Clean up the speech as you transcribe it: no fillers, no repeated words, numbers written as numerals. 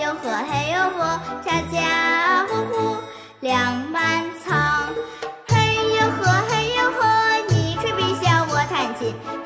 呦呵，嘿呦呵，家家户户两满仓。嘿呦呵，嘿呦呵，你吹笛箫，我弹琴。